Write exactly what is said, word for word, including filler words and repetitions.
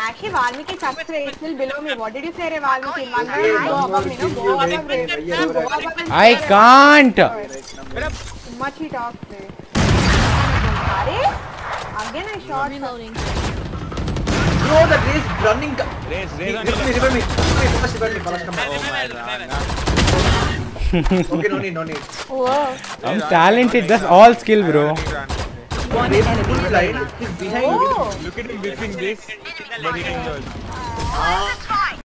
Actually, Valmiki touched Ray still below me. What did you say, Ray Valmiki? Mandar, go above me, no? Go above Ray. Go above and I can't. Much he talks, Ray. Are? Again I shot. Reloading. Bro, the Raze running. Raze, Raze on Revive me, revive me. Flash, revive me. Flash, come back. Okay, no need, no need. Whoa. I'm talented. That's all skill, bro. One enemy blind. He's behind you. Look at him whipping this, but hitting those.